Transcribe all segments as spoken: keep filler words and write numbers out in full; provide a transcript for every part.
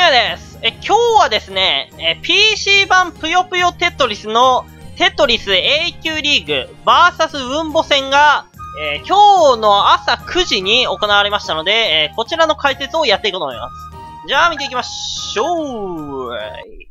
也です。え、今日はですね、え、ピーシー 版ぷよぷよテトリスのテトリス A 級リーグ バーサス ウンボ戦が、えー、今日の朝くじに行われましたので、えー、こちらの解説をやっていこうと思います。じゃあ見ていきましょう。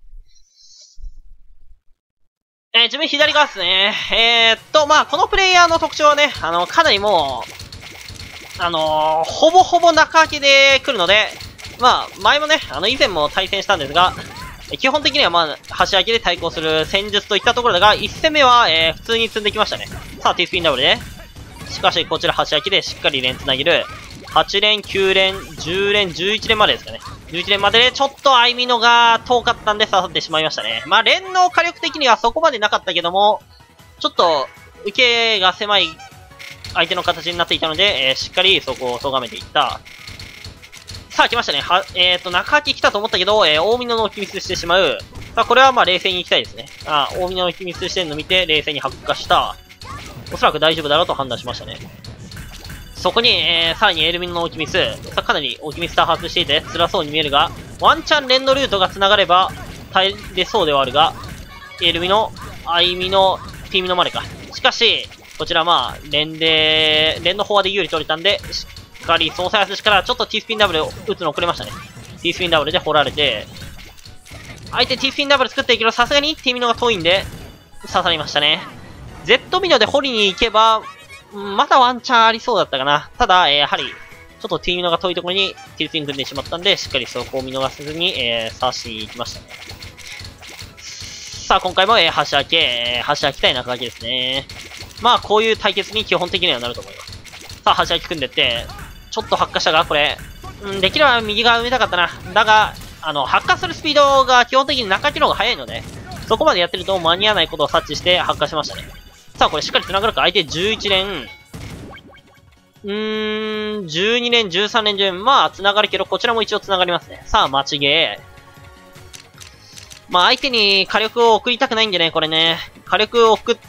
えー、自分左側ですね。えー、っと、まあ、このプレイヤーの特徴はね、あの、かなりもう、あのー、ほぼほぼ中空きで来るので、まあ、前もね、あの、以前も対戦したんですが、基本的にはまあ、端空きで対抗する戦術といったところだが、いち戦目は、えー、普通に積んできましたね。さあ、T スピンダブルで。しかし、こちら端空きでしっかり連繋げる。はち連、きゅう連、じゅう連、じゅういち連までですかね。じゅういち連までで、ちょっとアイミノが遠かったんで刺さってしまいましたね。まあ、連の火力的にはそこまでなかったけども、ちょっと、受けが狭い相手の形になっていたので、えー、しっかりそこを咎めていった。さあ、来ましたね。は、えっと、中空き来たと思ったけど、えー、大美濃の置きミスしてしまう。さあ、これはまあ、冷静に行きたいですね。あ、大美濃の置きミスしてるのを見て、冷静に発火した。おそらく大丈夫だろうと判断しましたね。そこに、えー、さらにエルミノの置きミス。さあ、かなり置きミス多発していて、辛そうに見えるが、ワンチャン連のルートが繋がれば、耐えれそうではあるが、エルミノ、アイミノ、T ミノまでか。しかし、こちらまあ、連で、連の方で有利取れたんで、しっかり総裁圧からちょっと T スピンダブルを打つの遅れましたね。T スピンダブルで掘られて、相手 T スピンダブル作っていくけど、さすがに T ミノが遠いんで、刺さりましたね。Z ミノで掘りに行けば、まだワンチャンありそうだったかな。ただ、えー、やはり、ちょっと T ミノが遠いところに T スピン組んでしまったんで、しっかりそこを見逃さずに、えー、刺していきましたね。さあ、今回も、えー、端開け、えー、端開き対中開けですね。まあ、こういう対決に基本的にはなると思います。さあ、端開き組んでって、ちょっと発火したが、これ、うん、できれば右側埋めたかったな。だが、あの、発火するスピードが基本的に中開きの方が速いので、そこまでやってると間に合わないことを察知して発火しましたね。さあ、これしっかり繋がるか。相手じゅういち連。うーん、じゅうに連、じゅうさん連順。まあ、繋がるけど、こちらも一応繋がりますね。さあ、待ちゲー。まあ、相手に火力を送りたくないんでね、これね。火力を送って、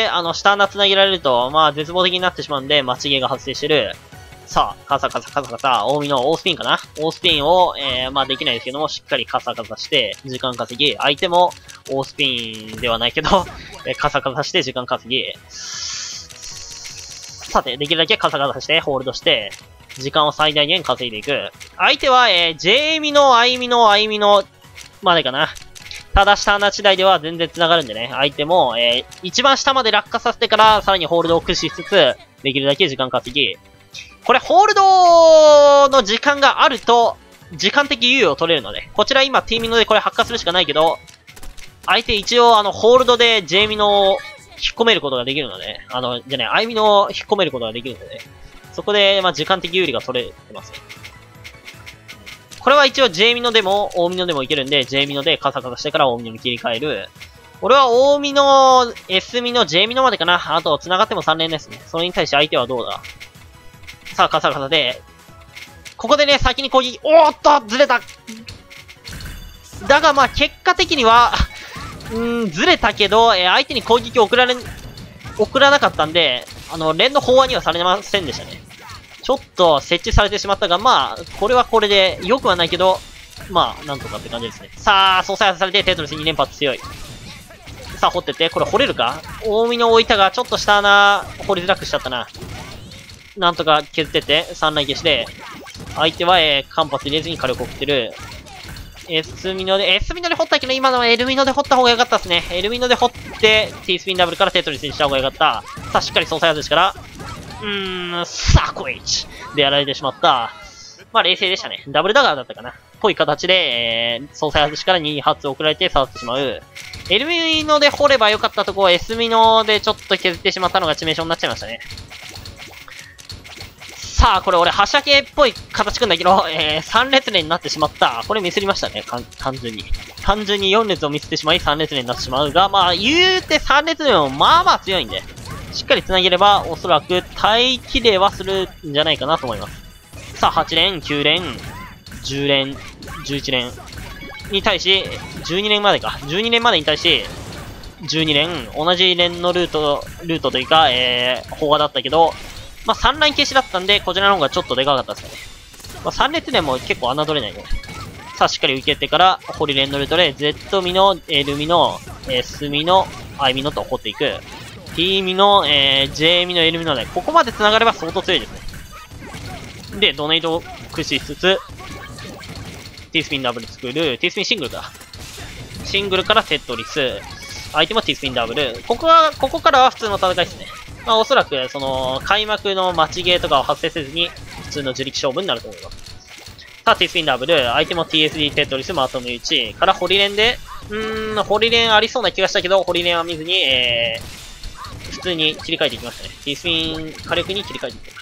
あの、下穴繋げられると、まあ、絶望的になってしまうんで、待ちゲーが発生してる。さあ、カサカサカサカサ、大見の大スピンかな大スピンを、えー、まあできないですけども、しっかりカサカサして、時間稼ぎ、相手も大スピンではないけど、えー、カサカサして時間稼ぎ。さて、できるだけカサカサして、ホールドして、時間を最大限稼いでいく。相手は、えー、J ミの、I ミの、I ミの、までかな。ただ下穴次第では全然繋がるんでね、相手も、えー、一番下まで落下させてから、さらにホールドを駆使しつつ、できるだけ時間稼ぎ。これ、ホールドの時間があると、時間的優位を取れるので、こちら今 T ミノでこれ発火するしかないけど、相手一応あの、ホールドで J ミノを引っ込めることができるので、あの、じゃね、I ミノを引っ込めることができるので、そこで、まあ、時間的有利が取れてますね。これは一応 J ミノでも、大ミノでもいけるんで、J ミノでカサカサしてから大ミノに切り替える。俺は大ミノ、S ミノ、J ミノまでかな。あと、繋がってもさん連ですね。それに対して相手はどうださあ、カサカサで、ここでね、先に攻撃、おーっとずれただが、まあ、結果的には、うーん、ずれたけど、えー、相手に攻撃を送られ、送らなかったんで、あの、連の飽和にはされませんでしたね。ちょっと設置されてしまったが、まあ、これはこれで、良くはないけど、まあ、なんとかって感じですね。さあ、総裁されて、テトリスに連発強い。さあ、掘ってって、これ掘れるか大見の置いたが、ちょっと下穴、掘りづらくしちゃったな。なんとか削ってって、三雷消しで、相手は、えー、間髪入れずに火力を送ってる。S ミノで、S ミノで掘ったけど、今のは L ミノで掘った方が良かったですね。L ミノで掘って、T スピンダブルからテトリスにした方が良かった。さあ、しっかり総裁外しから、うーん、サコイチでやられてしまった。まあ、冷静でしたね。ダブルダガーだったかな。ぽい形で、えー、総裁外しからに発送られて刺さってしまう。L ミノで掘れば良かったところ、S ミノでちょっと削ってしまったのが致命傷になっちゃいましたね。さあ、これ俺、端開けっぽい形くんだけど、えー、さん列連になってしまった。これミスりましたね、単純に。単純によん列をミスってしまい、さん列連になってしまうが、まあ、言うてさん列連もまあまあ強いんで、しっかり繋げれば、おそらく耐えきれはするんじゃないかなと思います。さあ、はち連、きゅう連、じゅう連、じゅういち連に対し、じゅうに連までか。じゅうに連までに対し、じゅうに連、同じ連のルート、ルートというか、えー、飽和だったけど、まあ、さんライン消しだったんで、こちらの方がちょっとでかかったですよね。まあ、さん列連も結構侮れないね。 さあ、しっかり受けてから、ホリレンのルートで、Z ミノ、L ミノ、S ミノ、I ミノと掘っていく。T ミノ、えー、J ミノ、L ミノで、ここまで繋がれば相当強いですね。で、ドネイトを駆使しつつ、T スピンダブル作る。T スピンシングルか。シングルからテトリス。相手も T スピンダブル。ここは、ここからは普通の戦いですね。まあおそらく、その、開幕の待ちゲーとかを発生せずに、普通の自力勝負になると思います。さあ、T スピンダブル。相手も ティーエスディー テトリスまとめ撃ち。からホリレンで、うーん、ホリレンありそうな気がしたけど、ホリレンは見ずに、えー、普通に切り替えていきましたね。T スピン火力に切り替えていきます。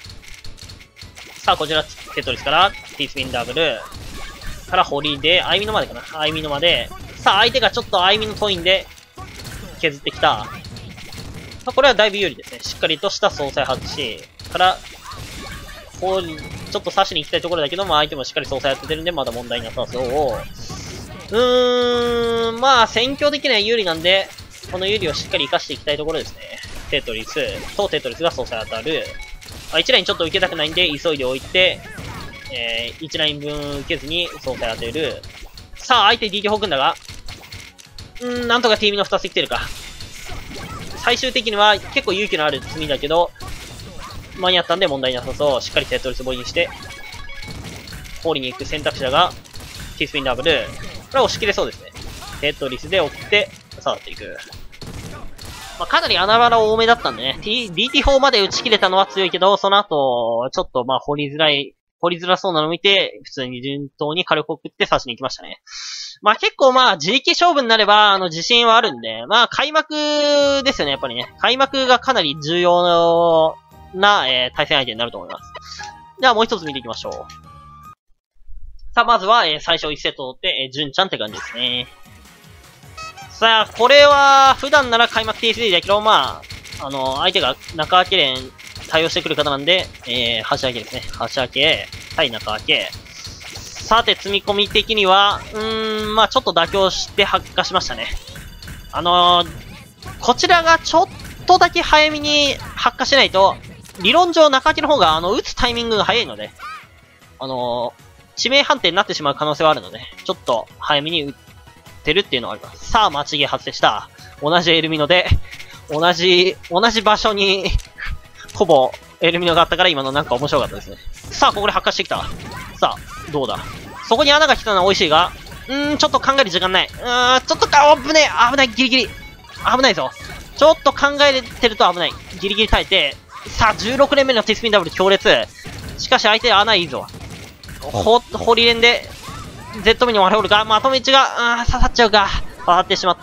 さあ、こちら、テトリスから、T スピンダブル。からホリで、アイミノまでかな。アイミノまで。さあ、相手がちょっとアイミノ遠いんで、削ってきた。まあ、これはだいぶ有利ですね。しっかりとした総裁発し、から、こう、ちょっと刺しに行きたいところだけども、相手もしっかり総裁やっててるんで、まだ問題なさそう。うーん、まあ、戦況的には有利なんで、この有利をしっかり活かしていきたいところですね。テトリスとテトリスが総裁当たる。まあ、いちラインちょっと受けたくないんで、急いでおいて、えー、いちライン分受けずに総裁当てる。さあ、相手 ディーティー ホーくんだが、うーん、なんとか T ミのふたつ来てるか。最終的には結構勇気のある積みだけど、間に合ったんで問題なさそう。しっかりテトリスボイにして、放りに行く選択肢だが、T スピンダブル。これは押し切れそうですね。テトリスで追って、さあっていく。まあ、かなり穴場多めだったんでね。T、ディーティー フォーまで打ち切れたのは強いけど、その後、ちょっとまあ掘りづらい、掘りづらそうなのを見て、普通に順当に火力を送って刺しに行きましたね。まあ結構まあ自力勝負になれば、あの自信はあるんで、まあ開幕ですよね、やっぱりね。開幕がかなり重要な、えー、対戦相手になると思います。ではもう一つ見ていきましょう。さあまずは、えー、最初いちセット取って、えー、純ちゃんって感じですね。さあ、これは、普段なら開幕 ティーエスディー だけど、まあ、あの、相手が中明連対応してくる方なんで、えー、橋明ですね。橋明、対中明。さて、積み込み的には、うーん、まあちょっと妥協して発火しましたね。あのー、こちらがちょっとだけ早めに発火しないと、理論上中明の方が、あの、打つタイミングが早いので、あのー、致命判定になってしまう可能性はあるので、ちょっと早めに打ってるっていうのがあります。さあ、待ちゲー発生した。同じエルミノで、同じ、同じ場所に、ほぼエルミノがあったから今のなんか面白かったですね。さあ、ここで発火してきた。さあ、どうだ。そこに穴が来たのは美味しいが、うーん、ちょっと考える時間ない。うーん、ちょっとか、危ねえ危ない、ギリギリ危ないぞ。ちょっと考えてると危ない。ギリギリ耐えて、さあ、じゅうろく連目の T スピンダブル強烈。しかし相手穴いいぞ。ほ、ホリレンで、Z 目に割れおるが、まとめ打ちが、あー、刺さっちゃうか。当たってしまった。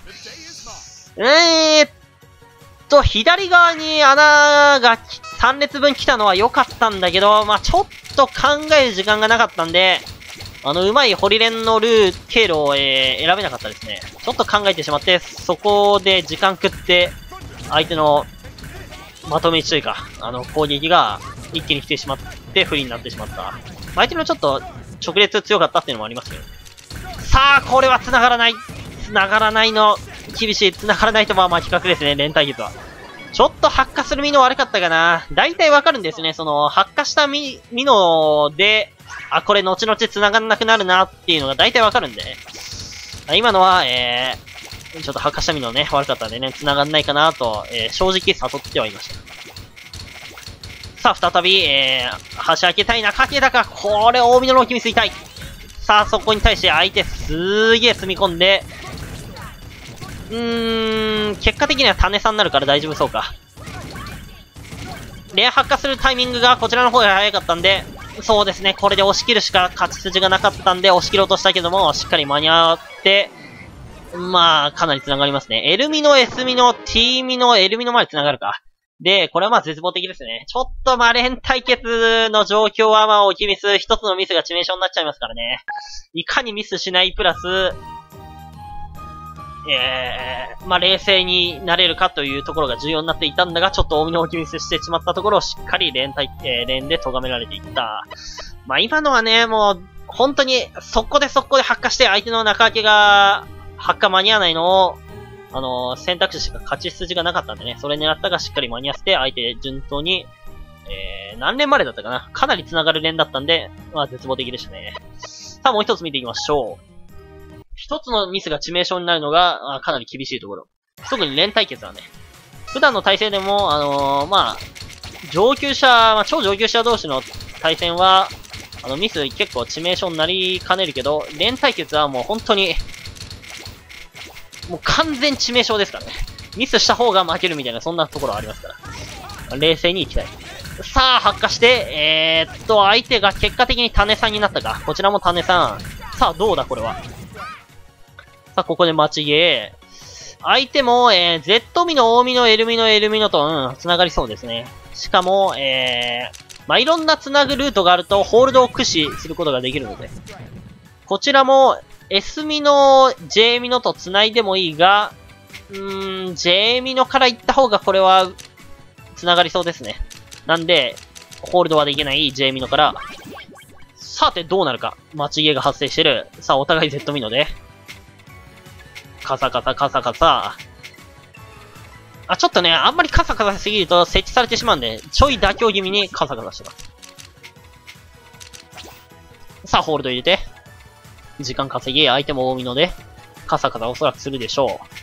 えーっと、左側に穴がさん列分来たのは良かったんだけど、まあ、ちょっと考える時間がなかったんで、あの、うまいホリレンのルー、経路を、えー、選べなかったですね。ちょっと考えてしまって、そこで時間食って、相手の、まとめ打ちというか、あの、攻撃が一気に来てしまって、不利になってしまった。相手のちょっと、直列強かったっていうのもありますけど。さあ、これは繋がらない。繋がらないの、厳しい。繋がらないとまあまあ比較ですね、連対決は。ちょっと発火するミノ悪かったかな。大体わかるんですね。その、発火したミ、ミノで、あ、これ後々繋がんなくなるなっていうのが大体わかるんでね。今のは、えー、ちょっと発火したミノね、悪かったんでね、繋がんないかなと、えー、正直悟ってはいました。さあ、再び、えー、橋開けたいな、かけたか。これ、大見のローキミス痛い。さあ、そこに対して相手すーげー積み込んで、うーん、結果的には種差になるから大丈夫そうか。レア発火するタイミングがこちらの方が早かったんで、そうですね、これで押し切るしか勝ち筋がなかったんで、押し切ろうとしたけども、しっかり間に合って、まあ、かなり繋がりますね。L ミノ、S ミノ、T ミノ、L ミノまで繋がるか。で、これはまあ絶望的ですね。ちょっとまあ連対決の状況はまあ大きいミス、一つのミスが致命傷になっちゃいますからね。いかにミスしないプラス、えー、まあ冷静になれるかというところが重要になっていたんだが、ちょっと大見の大きいミスしてしまったところをしっかり連対、えー、連で咎められていった。まあ今のはね、もう、本当に、速攻で速攻で発火して相手の中明けが、発火間に合わないのを、あのー、選択肢しか勝ち筋がなかったんでね、それ狙ったがしっかり間に合わせて、相手順当に、えー、何連までだったかなかなり繋がる連だったんで、まあ絶望的でしたね。 さあ、もう一つ見ていきましょう。一つのミスが致命傷になるのが、かなり厳しいところ。特に連対決はね。普段の対戦でも、あのー、まあ、上級者、まあ、超上級者同士の対戦は、あの、ミス結構致命傷になりかねるけど、連対決はもう本当に、もう完全致命傷ですからね。ミスした方が負けるみたいな、そんなところありますから。冷静に行きたい。さあ、発火して、えー、っと、相手が結果的に種さんになったか。こちらも種さん。さあ、どうだ、これは。さあ、ここで待ちゲー。相手も、えー、Z ミの O ミの L ミの L ミのと、うん、繋がりそうですね。しかも、えー、まあ、いろんな繋ぐルートがあると、ホールドを駆使することができるので。こちらも、S ミの J ミのと繋いでもいいが、うーん、J ミのから行った方がこれは、繋がりそうですね。なんで、ホールドはできない J ミノから、さてどうなるか。待ちゲーが発生してる。さあ、お互い Z ミノで。カサカサカサカサ。あ、ちょっとね、あんまりカサカサすぎると設置されてしまうんで、ちょい妥協気味にカサカサしてます。さあ、ホールド入れて。時間稼ぎ、相手も大ミノで、カサカサおそらくするでしょう。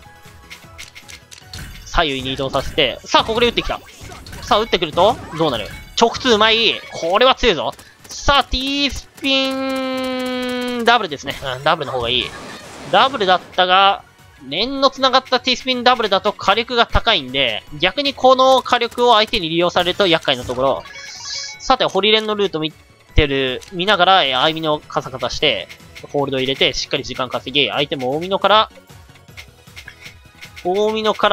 左右に移動させて、さあ、ここで打ってきた。さあ、打ってくると、どうなる？直通うまい。これは強いぞ。さあ、T スピン、ダブルですね。うん、ダブルの方がいい。ダブルだったが、連の繋がった T スピンダブルだと火力が高いんで、逆にこの火力を相手に利用されると厄介なところ。さて、ホリレンのルート見てる、見ながら、えー、相見のカサカサして、ホールド入れて、しっかり時間稼ぎ、相手も大見のから、大見のから、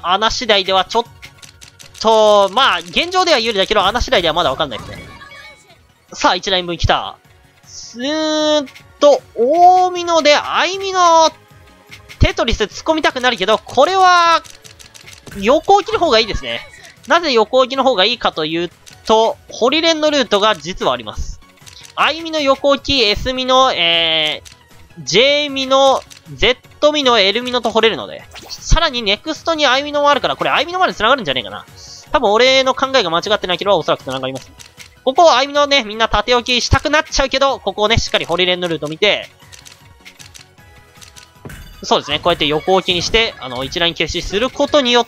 穴次第ではちょっと、まあ、現状では有利だけど、穴次第ではまだわかんないですね。さあ、いちライン分来た。すーっと、大見ので、相見の、テトリス突っ込みたくなるけど、これは、横置きの方がいいですね。なぜ横置きの方がいいかというと、ホリレンのルートが実はあります。相見の横置き、S 見の、えー、J 見の、Z 見の、L 見のと掘れるので、さらにネクストに相見のもあるから、これ相見のまで繋がるんじゃねえかな。多分俺の考えが間違ってなければおそらく繋がります。ここを相見のね、みんな縦置きしたくなっちゃうけど、ここをね、しっかりホリレンのルート見て、そうですね、こうやって横置きにして、あの、一ライン消しすることによって、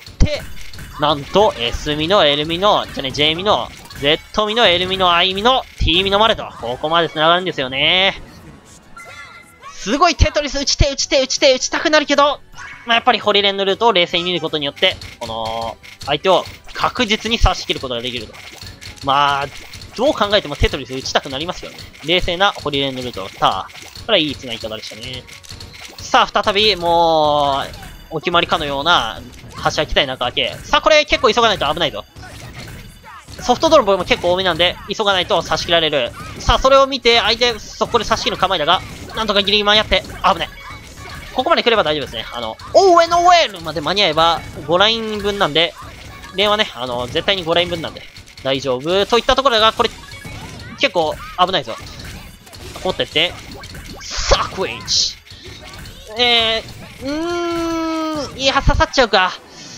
なんと、S 見の、L 見の、じゃね、J 見の、Z 見の、L 見の、I 見の、T 見のまでと、ここまで繋がるんですよね。すごいテトリス打ちて、打ちて、打ちて、打ちたくなるけど、まあ、やっぱりホリレンのルートを冷静に見ることによって、この、相手を確実に刺し切ることができると。まあ、どう考えてもテトリス打ちたくなりますよね。冷静なホリレンのルート。さあ、これはいい繋ぎ方でしたね。さあ、再び、もう、お決まりかのような、橋開きたい中開け。さあ、これ結構急がないと危ないぞ。ソフトドロップも結構多めなんで、急がないと差し切られる。さあ、それを見て、相手、そこで差し切る構えだが、なんとかギリギリ間に合って、危ない。ここまで来れば大丈夫ですね。あの、オーエノウェールまで間に合えば、ごライン分なんで、連はね、あの、絶対にごライン分なんで、大丈夫。といったところだが、これ、結構危ないぞ。持ってって、サクイッチ。えー、うーん、いや、刺さっちゃうか。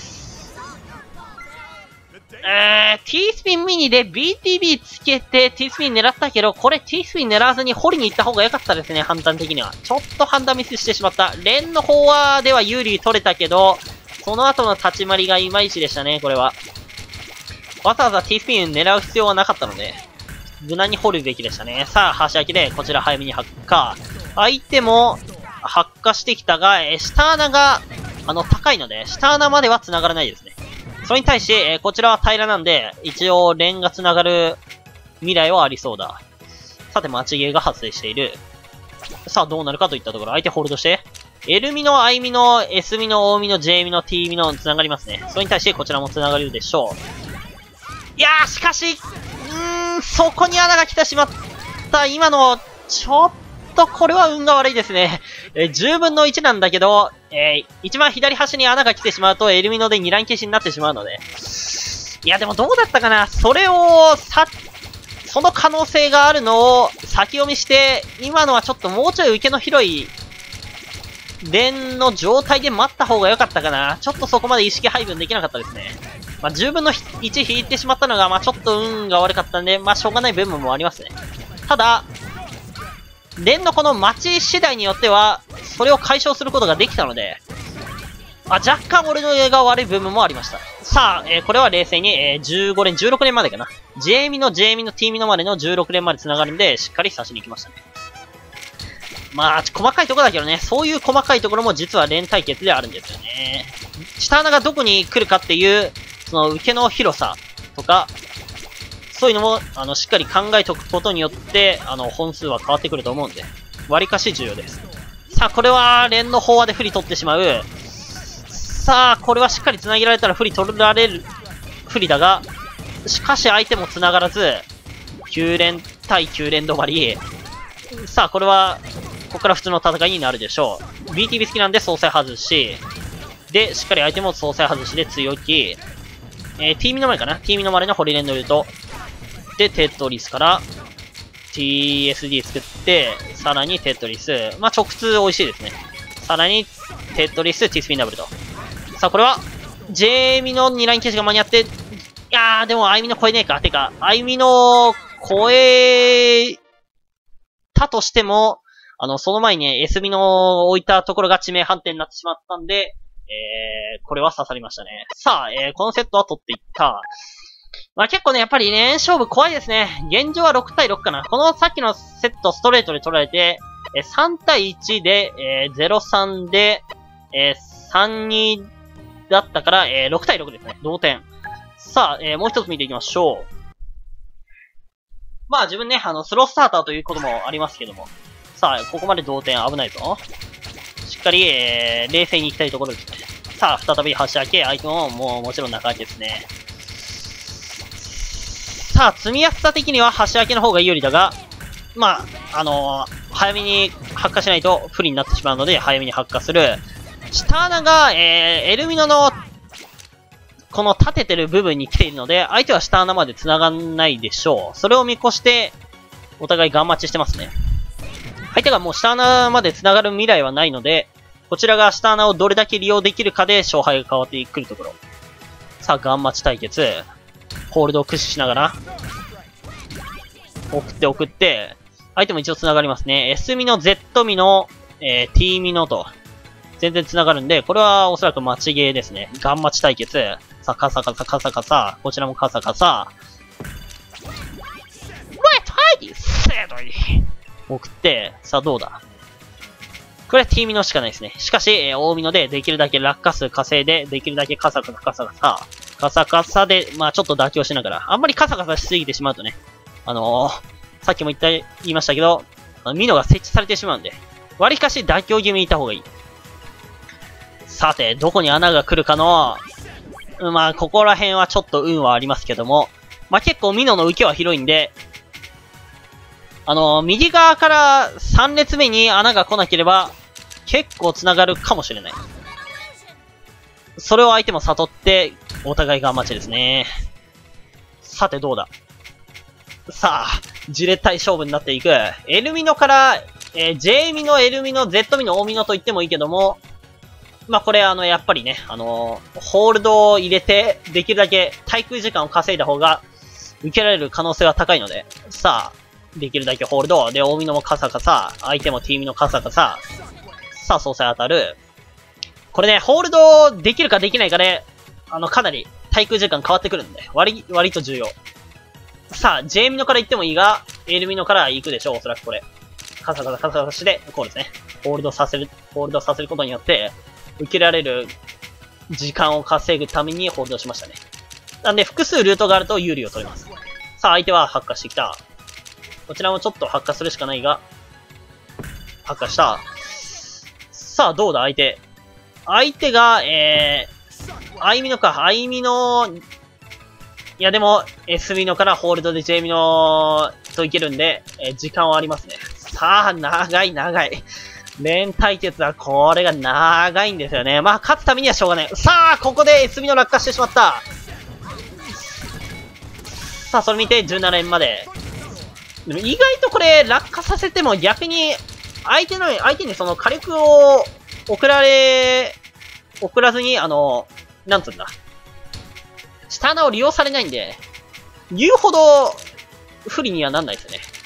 えー、T スピンミニで ビーティービー つけて T スピン狙ったけど、これ T スピン狙わずに掘りに行った方が良かったですね、判断的には。ちょっと判断ミスしてしまった。連の方はでは有利取れたけど、その後の立ち回りがいまいちでしたね、これは。わざわざ T スピン狙う必要はなかったので、無難に掘るべきでしたね。さあ、端開きで、こちら早めに発火。相手も、発火してきたが、えー、下穴が、あの、高いので、下穴までは繋がらないですね。それに対し、えー、こちらは平らなんで、一応、連が繋がる未来はありそうだ。さて、待ちゲーが発生している。さあ、どうなるかといったところ、相手ホールドして、L ミの I ミの S ミの O ミの J ミの T ミの繋がりますね。それに対して、こちらも繋がるでしょう。いやー、しかし、うーん、そこに穴が来てしまった。今の、ちょっと、これは運が悪いですね。えー、じゅうぶんのいちなんだけど、えー、一番左端に穴が来てしまうと、エルミノでにライン消しになってしまうので。いや、でもどうだったかな。それを、さ、その可能性があるのを先読みして、今のはちょっともうちょい受けの広い、連の状態で待った方が良かったかな。ちょっとそこまで意識配分できなかったですね。まあ、じゅうぶんのいち引いてしまったのが、まあ、ちょっと運が悪かったんで、まあ、しょうがない部分もありますね。ただ、 連のこの待ち次第によっては、それを解消することができたので、あ、若干俺の映画が悪い部分もありました。さあ、えー、これは冷静に、えー、じゅうご連、じゅうろく連までかな。ジェイミの、ジェイミの、ティーミのまでのじゅうろく連まで繋がるんで、しっかり差しに行きましたね。まあ、細かいところだけどね、そういう細かいところも実は連対決であるんですよね。下穴がどこに来るかっていう、その受けの広さとか、そういうのも、あの、しっかり考えておくことによって、あの、本数は変わってくると思うんで、割かし重要です。さあ、これは、連の飽和で不利取ってしまう。さあ、これはしっかり繋げられたら不利取られる、不利だが、しかし相手も繋がらず、きゅう連対きゅう連止まり。さあ、これは、ここから普通の戦いになるでしょう。ビーティービー 好きなんで総裁外し。で、しっかり相手も総裁外しで強気。えー、ティーミの前かな ?ティーミの前のホリレンドルト。で、テトリスから、ティーエスディー 作って、さらにテトリス。まあ、直通美味しいですね。さらに、テトリス、ティースピンダブルと。さあ、これは、ジェイミのにライン消しが間に合って、いやー、でも、アイミの超えねえか。てか、アイミの超えたとしても、あの、その前に エス ミの置いたところが致命判定になってしまったんで、えー、これは刺さりましたね。さあ、えー、このセットは取っていった。まあ結構ね、やっぱりね、勝負怖いですね。現状はろく対ろくかな。このさっきのセットストレートで取られて、えー、さん対いちで、えー、ゼロさんで、えー、さんにだったから、えー、ろく対ろくですね。同点。さあ、えー、もう一つ見ていきましょう。まあ自分ね、あの、スロースターターということもありますけども。さあ、ここまで同点危ないぞ。しっかり、えー、冷静に行きたいところですね。さあ、再び橋開け、相手ももうもちろん中開けですね。さあ、積みやすさ的には橋開けの方が有利だが、まあ、あのー、早めに発火しないと不利になってしまうので、早めに発火する。下穴が、えー、エルミノの、この立ててる部分に来ているので、相手は下穴まで繋がんないでしょう。それを見越して、お互いガン待ちしてますね。相手がもう下穴まで繋がる未来はないので、こちらが下穴をどれだけ利用できるかで勝敗が変わってくるところ。さあ、ガン待ち対決。ホールドを駆使しながら、送って送って、相手も一応繋がりますね。S ミの Z ミの、えー、T ミのと、全然繋がるんで、これはおそらく待ちゲーですね。ガン待ち対決。さあ、カサカサカサカサ、こちらもカサカサ。ウェットハイディセドイ送って、さあどうだこれは T ミのしかないですね。しかし、えー、大ミのでできるだけ落下数稼いで、できるだけカサカサカサカサ、カサカサで、まあちょっと妥協しながら、あんまりカサカサしすぎてしまうとね、あのー、さっきも言った、言いましたけど、ミノが設置されてしまうんで、割りかし妥協気味にいた方がいい。さて、どこに穴が来るかの、まあここら辺はちょっと運はありますけども、まあ結構ミノの受けは広いんで、あのー、右側からさん列目に穴が来なければ、結構繋がるかもしれない。それを相手も悟って、お互いが待ちですね。さてどうださあ、じれったい勝負になっていく。エルミノから、えー、J ミノ、L ミノ、Z ミノ、O ミノと言ってもいいけども、まあこれあの、やっぱりね、あのー、ホールドを入れて、できるだけ滞空時間を稼いだ方が、受けられる可能性は高いので、さあ、できるだけホールド。で、大ミノもカサカサ。相手も T ミノカサカサ。さあ、総裁当たる。これね、ホールドできるかできないかで、あの、かなり滞空時間変わってくるんで、割、割と重要。さあ、J ミノから行ってもいいが、L ミノから行くでしょう、おそらくこれ。カサカサカサカサして、こうですね。ホールドさせる、ホールドさせることによって、受けられる時間を稼ぐためにホールドしましたね。なんで、複数ルートがあると有利を取ります。さあ、相手は発火してきた。こちらもちょっと発火するしかないが、発火した。さあ、どうだ、相手。相手が、えー、アイミノか、アイミノ、いやでも、S ミノからホールドで J ミノといけるんで、えー、時間はありますね。さあ、長い長い。連対決はこれが長いんですよね。まあ、勝つためにはしょうがない。さあ、ここで S ミノ落下してしまった。さあ、それ見てじゅうなな連まで。でも意外とこれ落下させても逆に相手の、相手にその火力を送られ、送らずに、あの、なんつうんだ。下穴を利用されないんで、言うほど不利にはなんないですよね。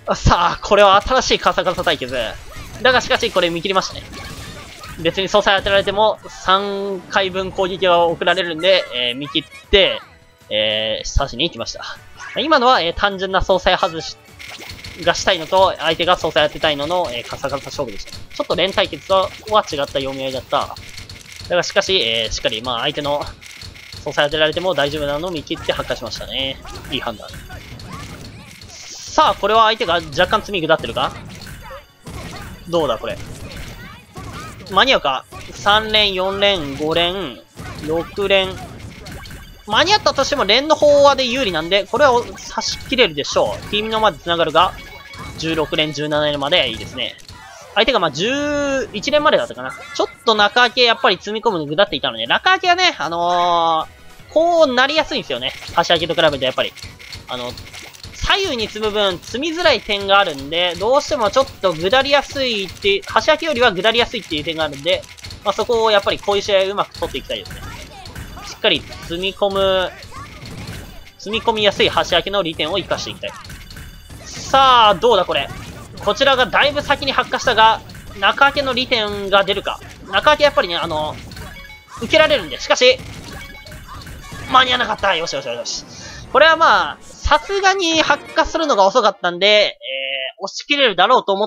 さあ、これは新しいカサカサ対決。だがしかし、これ見切りましたね。別に総裁当てられても、さんかいぶん攻撃が送られるんで、えー、見切って、えー、刺しに行きました。今のは、えー、単純な総裁外し、がしたいのと、相手が総裁当てたいのの、えー、カサカサ勝負でした。ちょっと連対決とは違った読み合いだった。だがしかし、えー、しっかり、まあ相手の総裁当てられても大丈夫なのを見切って発火しましたね。いい判断。さあ、これは相手が若干積み下ってるか？どうだ、これ。間に合うか？ さん 連、よん連、ご連、ろく連。間に合ったとしても連の方はで有利なんで、これは差し切れるでしょう。ティーミノまで繋がるが、じゅうろく連、じゅうなな連までいいですね。相手がまあじゅういち連までだったかな。ちょっと中開けやっぱり積み込むの下っていたので、中開けはね、あのー、こうなりやすいんですよね。端開けと比べてやっぱり。あの、左右に積む分、積みづらい点があるんで、どうしてもちょっと下りやすいって、端開けよりは下りやすいっていう点があるんで、まあそこをやっぱりこういう試合うまく取っていきたいですね。しっかり積み込む、積み込みやすい端開けの利点を活かしていきたい。さあ、どうだこれ。こちらがだいぶ先に発火したが、中開けの利点が出るか。中開けやっぱりね、あの、受けられるんで、しかし、間に合わなかった。よしよしよし。これはまあ、さすがに発火するのが遅かったんで、えー、押し切れるだろうと思って、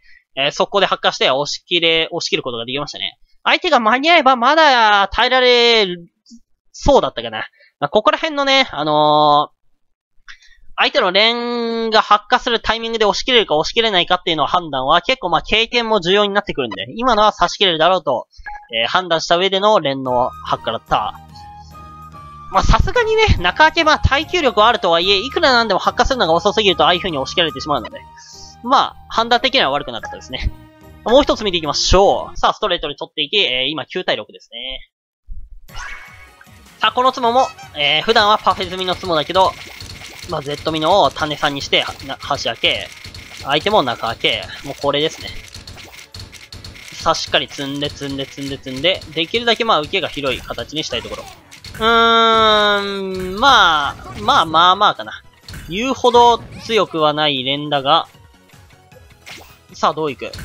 えー、速攻で発火して押し切れ、押し切ることができましたね。相手が間に合えばまだ耐えられる、そうだったかな。まあ、ここら辺のね、あのー、相手の連が発火するタイミングで押し切れるか押し切れないかっていうのを判断は結構まあ経験も重要になってくるんで、今のは差し切れるだろうと、えー、判断した上での連の発火だった。まあさすがにね、中開けまあ耐久力はあるとはいえ、いくらなんでも発火するのが遅すぎるとああいう風に押し切られてしまうので、まあ判断的には悪くなかったですね。もう一つ見ていきましょう。さあストレートで取っていき、えー、今きゅう対ろくですね。さあこのツモも、えー、普段はパフェ済みのツモだけど、まあ、Z ミノを種さんにして、端開け、相手も中開け、もうこれですね。さあ、しっかり積んで積んで積んで積んで、できるだけまあ、受けが広い形にしたいところ。うーん、まあ、まあまあまあかな。言うほど強くはない連打が、さあ、どういく？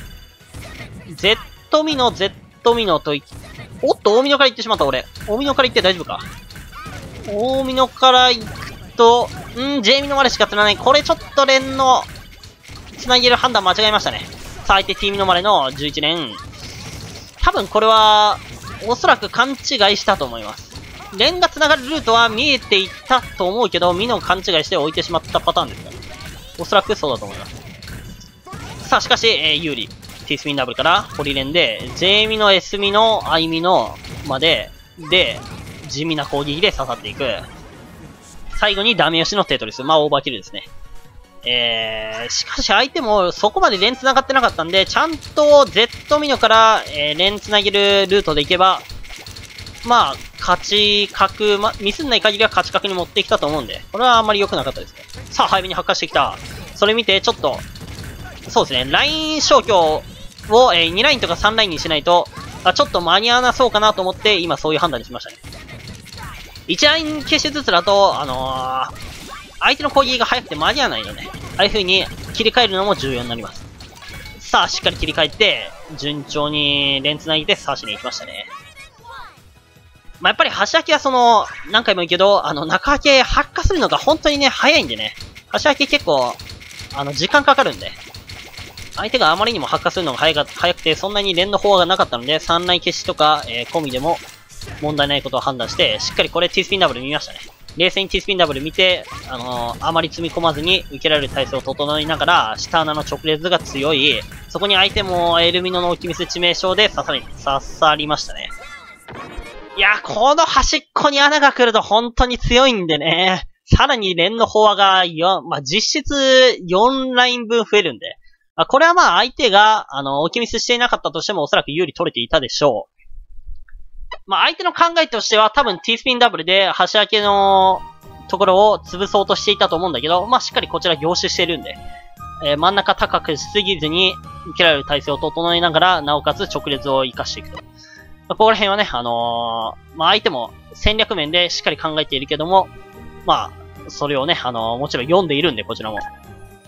Z ミノ、Z ミノとい、おっと、大ミノから行ってしまった、俺。大ミノから行って大丈夫か？大ミノから行くと、んー、J ミノまでしか釣らない。これちょっと連の、繋げる判断間違えましたね。さあ、相手 T ミノまでのじゅういち連。多分これは、おそらく勘違いしたと思います。連が繋がるルートは見えていたと思うけど、ミノを勘違いして置いてしまったパターンですかね。おそらくそうだと思います。さあ、しかし、えー、有利。T スピンダブルから、ホリ連で、J ミノ、S ミノ、I ミノまで、で、地味な攻撃で刺さっていく。最後にダメ押しのテトリス。まあ、オーバーキルですね。えー、しかし相手もそこまで連繋がってなかったんで、ちゃんと Z ミノから、えー、連繋げるルートでいけば、まあ、勝ち角、ま、ミスんない限りは勝ち角に持ってきたと思うんで、これはあんまり良くなかったですね。さあ、早めに発火してきた。それ見て、ちょっと、そうですね、ライン消去を、えー、にラインとかさんラインにしないと、あ、ちょっと間に合わなそうかなと思って、今そういう判断にしましたね。いちライン消しずつだと、あのー、相手の攻撃が早くて間に合わないので、ああいう風に切り替えるのも重要になります。さあ、しっかり切り替えて、順調に連繋ぎで刺しに行きましたね。まあ、やっぱり端開けはその、何回も言うけど、あの、中開け発火するのが本当にね、早いんでね。端開け結構、あの、時間かかるんで。相手があまりにも発火するのが早か早くて、そんなに連の方がなかったので、さんライン消しとか、えー、込みでも、問題ないことを判断して、しっかりこれ T スピンダブル見ましたね。冷静に T スピンダブル見て、あのー、あまり積み込まずに受けられる体勢を整いながら、下穴の直列が強い、そこに相手もエルミノの置きミス致命傷で刺さり、刺さりましたね。いや、この端っこに穴が来ると本当に強いんでね。さらに連のフォアがよん、まあ、実質よんライン分増えるんで。まあ、これはまあ相手が、あの、置きミスしていなかったとしてもおそらく有利取れていたでしょう。まあ相手の考えとしては多分 T スピンダブルで端開けのところを潰そうとしていたと思うんだけど、まあしっかりこちら凝視してるんで、えー、真ん中高くしすぎずに受けられる体勢を整えながら、なおかつ直列を活かしていくと。まあ、ここら辺はね、あのー、まあ相手も戦略面でしっかり考えているけども、まあ、それをね、あのー、もちろん読んでいるんで、こちらも。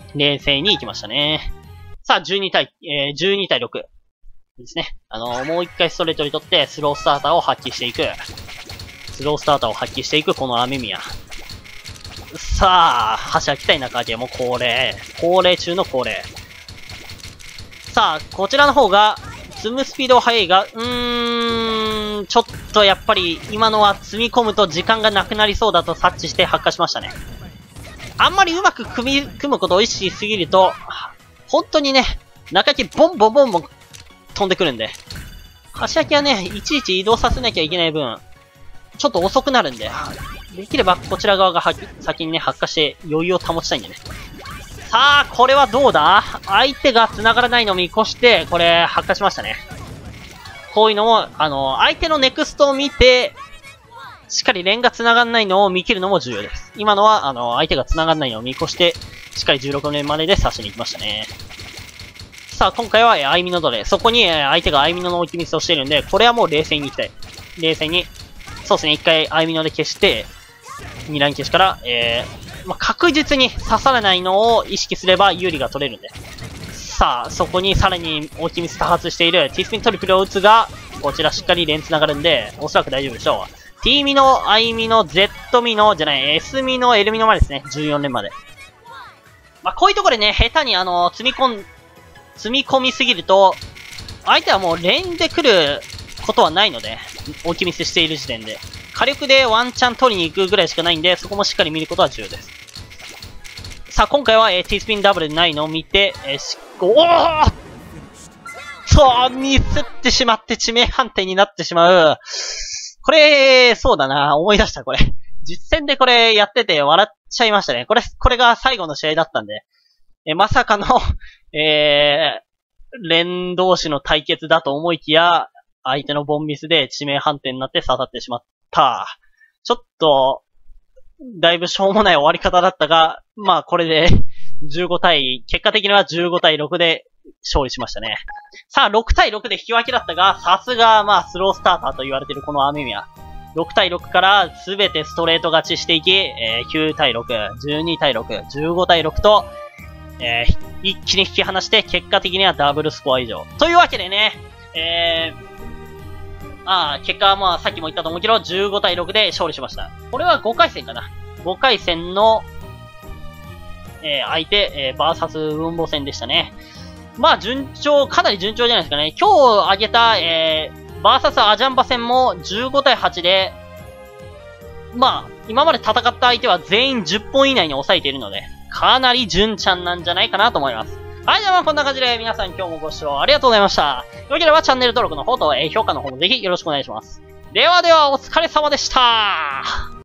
冷静に行きましたね。さあ、じゅうに対、えー、じゅうに対ろく。ですね。あのー、もう一回ストレートにとって、スロースターターを発揮していく。スロースターターを発揮していく、この雨宮。さあ、橋秋対中明も恒例。恒例中の恒例。さあ、こちらの方が、積むスピードは速いが、うーん、ちょっとやっぱり、今のは積み込むと時間がなくなりそうだと察知して発火しましたね。あんまりうまく組み、組むことを意識しすぎると、本当にね、中木ボンボンボンボン飛んでくるんで。橋秋はね、いちいち移動させなきゃいけない分、ちょっと遅くなるんで、できればこちら側が先にね、発火して余裕を保ちたいんでね。さあ、これはどうだ？相手が繋がらないのを見越して、これ、発火しましたね。こういうのも、あの、相手のネクストを見て、しっかり連が繋がらないのを見切るのも重要です。今のは、あの、相手が繋がらないのを見越して、しっかりじゅうろく連までで刺しに行きましたね。さあ、今回は、アイミノドレ。そこに、相手がアイミノの置きミスをしているんで、これはもう冷静に行きたい。冷静に。そうですね、一回アイミノで消して、にライン消しから、えー、まあ、確実に刺されないのを意識すれば有利が取れるんで。さあ、そこにさらに大きいミス多発している T スピントリプルを打つが、こちらしっかり連繋がるんで、おそらく大丈夫でしょう。T ミの I ミの Z ミの、じゃない、S ミの L ミのまでですね。じゅうよん連まで。まあ、こういうところでね、下手にあの、積み込ん、積み込みすぎると、相手はもう連で来ることはないので、大きいミスしている時点で。火力でワンチャン取りに行くぐらいしかないんで、そこもしっかり見ることは重要です。さあ、今回は、えー、T スピンダブルでないのを見て、えー、し、おーそう、ミスってしまって致命判定になってしまう。これ、そうだな、思い出した、これ。実戦でこれやってて笑っちゃいましたね。これ、これが最後の試合だったんで。えー、まさかの、えー、連同士の対決だと思いきや、相手のボンミスで致命判定になって刺さってしまった。ちょっと、だいぶしょうもない終わり方だったが、まあこれでじゅうご対、結果的にはじゅうご対ろくで勝利しましたね。さあろく対ろくで引き分けだったが、さすがまあスロースターターと言われているこの雨宮。ろく対ろくからすべてストレート勝ちしていき、えー、きゅう対ろく、じゅうに対ろく、じゅうご対ろくと、えー、一気に引き離して結果的にはダブルスコア以上。というわけでね、えー、ああ、結果はまあさっきも言ったと思うけど、じゅうご対ろくで勝利しました。これはごかい戦かな。ごかい戦の、えー、相手、えー、バーサスウンボ戦でしたね。まあ順調、かなり順調じゃないですかね。今日挙げた、えー、バーサスアジャンバ戦もじゅうご対はちで、まあ、今まで戦った相手は全員じゅっぽん以内に抑えているので、かなり順ちゃんなんじゃないかなと思います。はい、じゃあまあこんな感じで皆さん今日もご視聴ありがとうございました。よければチャンネル登録の方と、えー、評価の方もぜひよろしくお願いします。ではではお疲れ様でした。